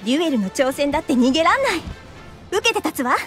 デュエルの挑戦だって逃げらんない。受けて立つわ。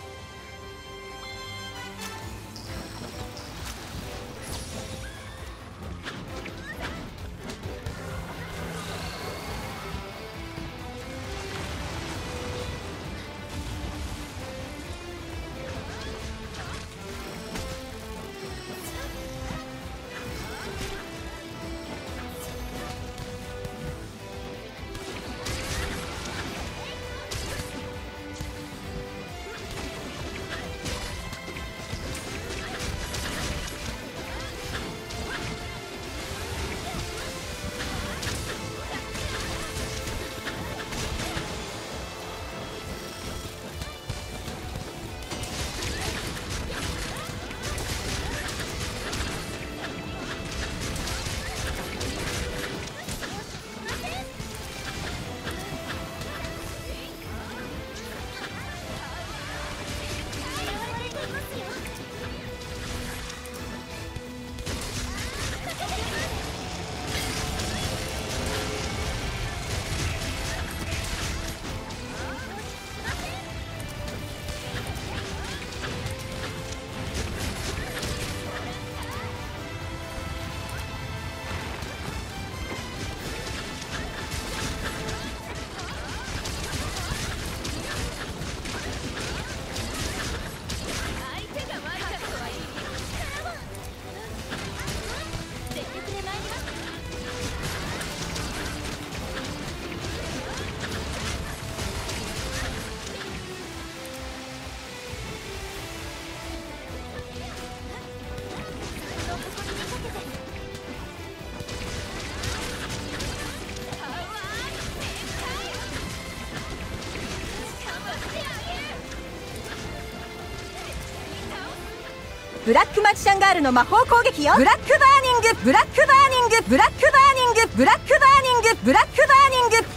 ブラックマジシャンガールの魔法攻撃よ。ブラックバーニング、ブラックバーニング、ブラックバーニング、ブラックバーニング、ブラックバーニング。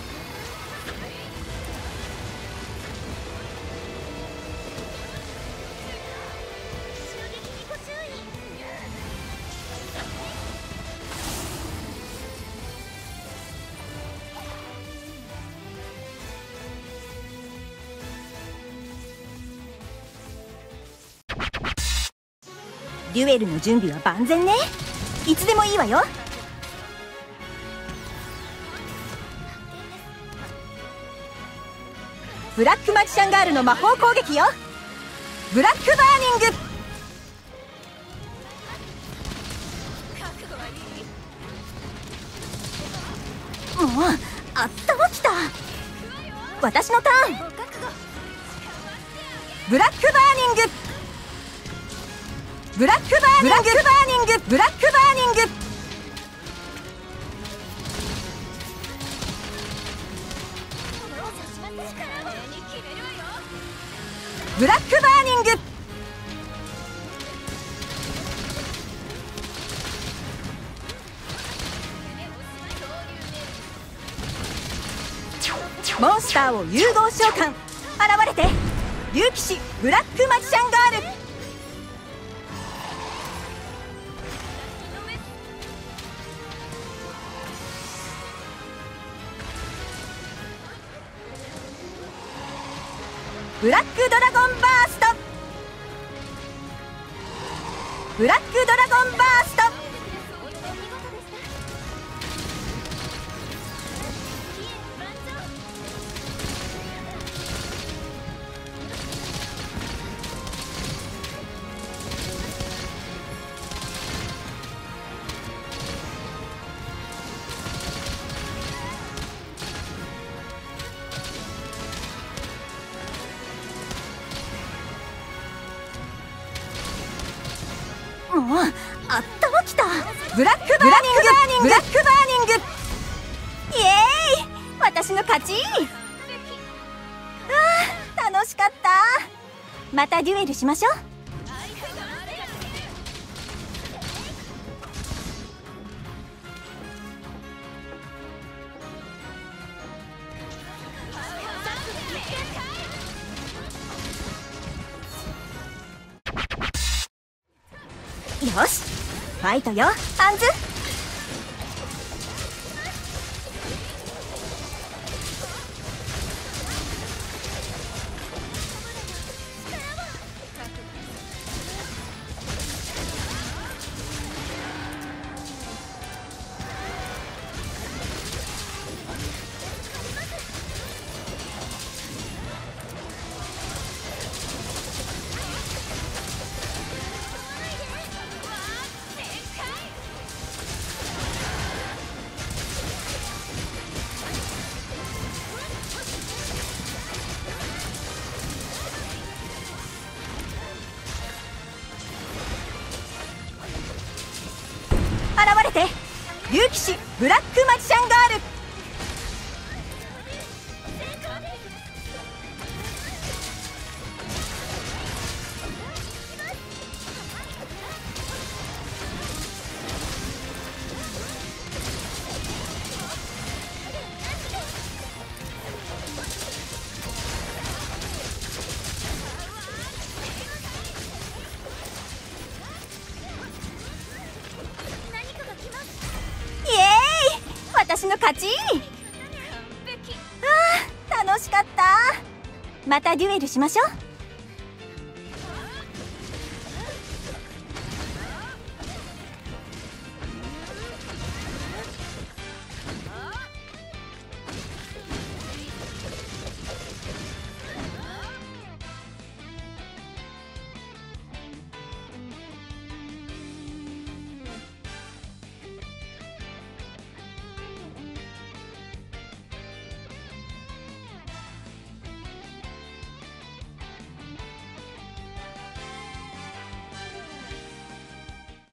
デュエルの準備は万全ね。いつでもいいわよ。ブラックマジシャンガールの魔法攻撃よ。ブラックバーニング。もうあったまきた。私のターン。ブラックバーニング、ブラックバーニング、ブラックバーニング、ブラックバーニング。ブラックバーニング。モンスターを融合召喚。現れて、竜騎士ブラックマジシャンガール。ブラックドラゴンバースト、ブラックドラゴンバースト。もうあったまきた。ブラックバーニング、ブラックバーニング。イエーイ、私の勝ち。あー、楽しかった。またデュエルしましょう。よし、ファイトよ、アンズ。 騎士ブラックマジシャンガール。私の勝ち。あー、楽しかった。またデュエルしましょう。